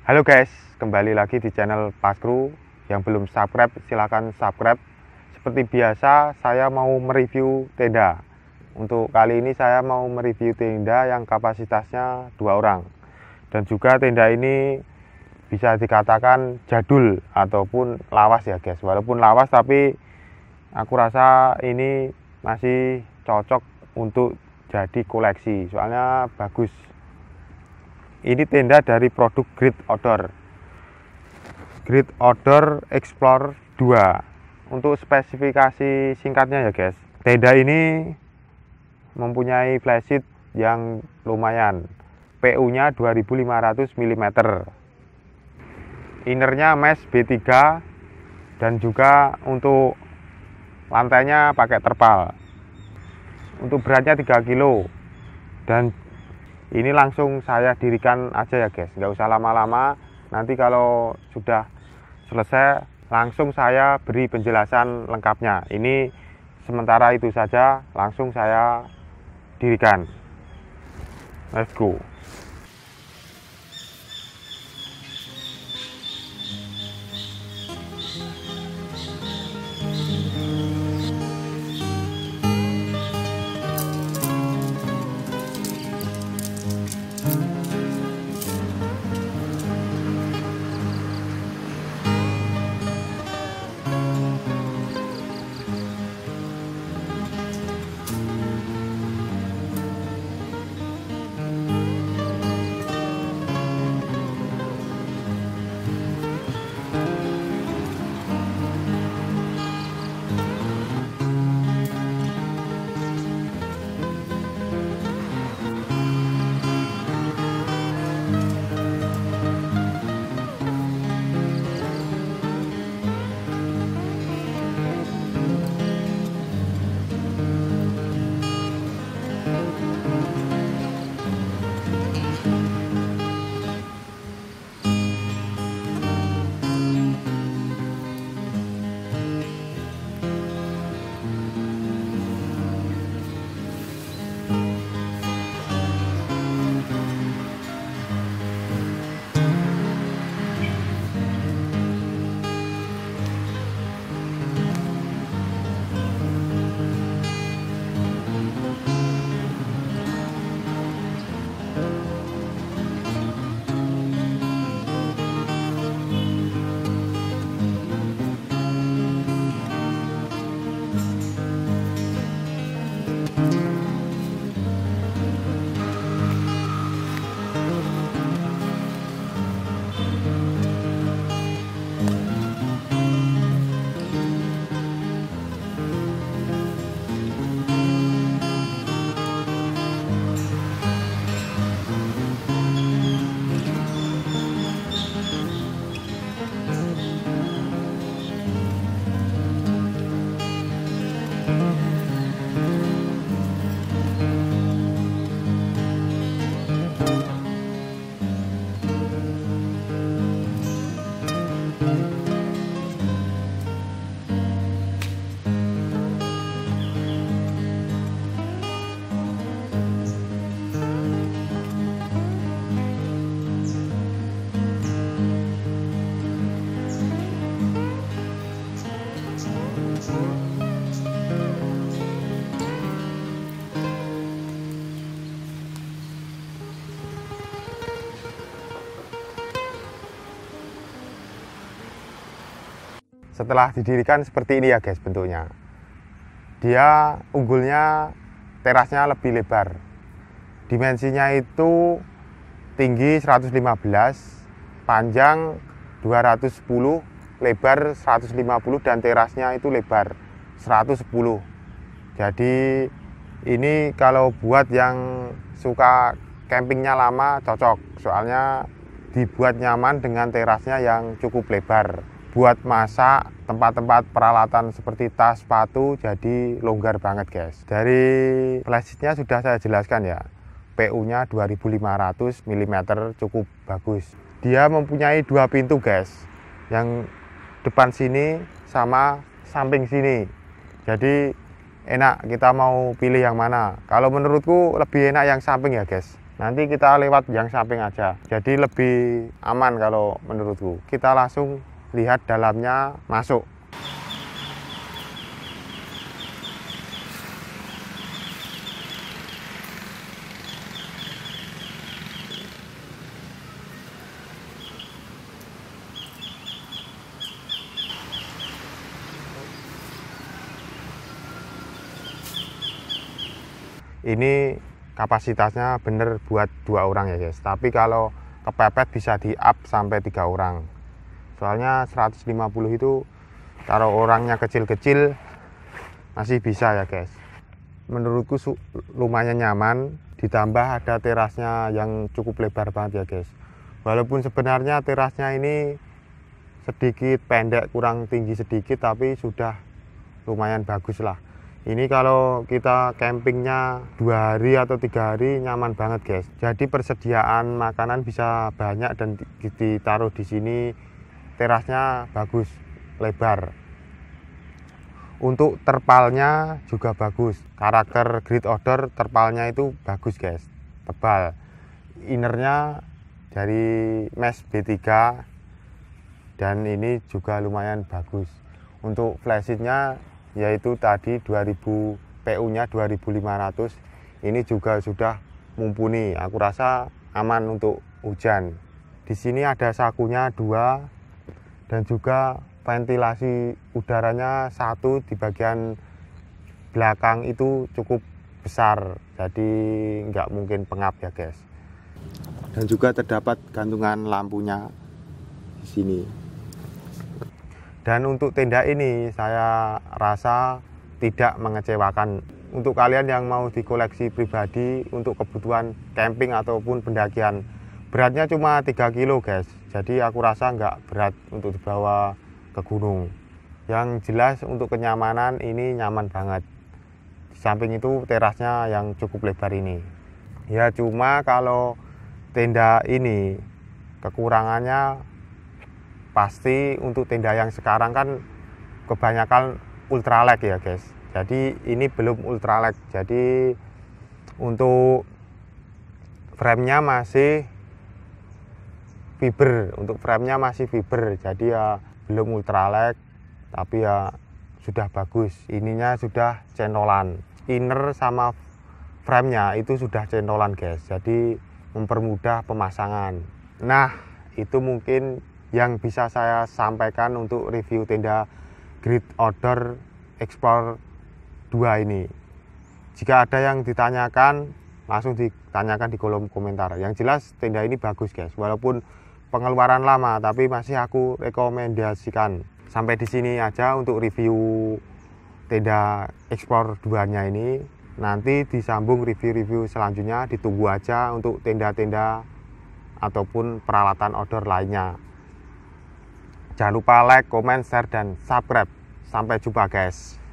Halo guys, kembali lagi di channel Paskru. Yang belum subscribe silahkan subscribe. Seperti biasa saya mau mereview tenda. Untuk kali ini saya mau mereview tenda yang kapasitasnya 2 orang. Dan juga tenda ini bisa dikatakan jadul ataupun lawas ya guys. Walaupun lawas tapi aku rasa ini masih cocok untuk jadi koleksi. Soalnya bagus. Ini tenda dari produk Great Outdoor Explorer 2. Untuk spesifikasi singkatnya ya guys, tenda ini mempunyai flysheet yang lumayan, PU nya 2500 mm, innernya mesh B3, dan juga untuk lantainya pakai terpal. Untuk beratnya 3 kilo, dan ini langsung saya dirikan aja ya guys, nggak usah lama-lama. Nanti kalau sudah selesai langsung saya beri penjelasan lengkapnya. Ini sementara itu saja, langsung saya dirikan. Let's go. Setelah didirikan seperti ini ya guys bentuknya. Dia unggulnya terasnya lebih lebar. Dimensinya itu tinggi 115, panjang 210, lebar 150, dan terasnya itu lebar 110. Jadi ini kalau buat yang suka campingnya lama cocok. Soalnya dibuat nyaman dengan terasnya yang cukup lebar. Buat masak, tempat-tempat peralatan seperti tas, sepatu, jadi longgar banget guys. Dari flysheetnya sudah saya jelaskan ya, PU nya 2500 mm, cukup bagus. Dia mempunyai 2 pintu guys, yang depan sini sama samping sini. Jadi enak, kita mau pilih yang mana. Kalau menurutku lebih enak yang samping ya guys, Nanti kita lewat yang samping aja, jadi lebih aman kalau menurutku. Kita langsung lihat dalamnya masuk. Ini kapasitasnya bener buat 2 orang ya guys, tapi kalau kepepet bisa di up sampai 3 orang. Soalnya 150 itu kalau orangnya kecil-kecil masih bisa ya guys. Menurutku lumayan nyaman, ditambah ada terasnya yang cukup lebar banget ya guys. Walaupun sebenarnya terasnya ini sedikit pendek, kurang tinggi sedikit, tapi sudah lumayan bagus lah. Ini kalau kita campingnya 2 hari atau 3 hari nyaman banget guys. Jadi persediaan makanan bisa banyak dan ditaruh di sini. Terasnya bagus, lebar. Untuk terpalnya juga bagus. Karakter Great Order terpalnya itu bagus guys, tebal. Innernya dari mesh B3 dan ini juga lumayan bagus. Untuk flysheetnya yaitu tadi 2000 PU nya 2500, ini juga sudah mumpuni. Aku rasa aman untuk hujan. Di sini ada sakunya 2 dan juga ventilasi udaranya 1 di bagian belakang itu cukup besar, jadi nggak mungkin pengap ya guys. Dan juga terdapat gantungan lampunya di sini. Dan untuk tenda ini saya rasa tidak mengecewakan. Untuk kalian yang mau dikoleksi pribadi untuk kebutuhan camping ataupun pendakian, beratnya cuma 3 kilo guys. Jadi aku rasa nggak berat untuk dibawa ke gunung. Yang jelas untuk kenyamanan ini nyaman banget. Di samping itu terasnya yang cukup lebar ini. Ya cuma kalau tenda ini kekurangannya pasti untuk tenda yang sekarang kan kebanyakan ultralight ya guys. Jadi ini belum ultralight. Jadi untuk frame-nya masih fiber. Untuk frame-nya masih fiber. Jadi ya belum ultralight, tapi ya sudah bagus. Ininya sudah centolan. Inner sama frame-nya itu sudah centolan guys. Jadi mempermudah pemasangan. Nah, itu mungkin yang bisa saya sampaikan untuk review tenda Great Order Explorer 2 ini. Jika ada yang ditanyakan, langsung ditanyakan di kolom komentar. Yang jelas tenda ini bagus guys, walaupun pengeluaran lama, tapi masih aku rekomendasikan. Sampai di sini aja untuk review tenda Explorer 2-nya ini. Nanti disambung review-review selanjutnya, ditunggu aja untuk tenda-tenda ataupun peralatan outdoor lainnya. Jangan lupa like, comment, share, dan subscribe. Sampai jumpa guys.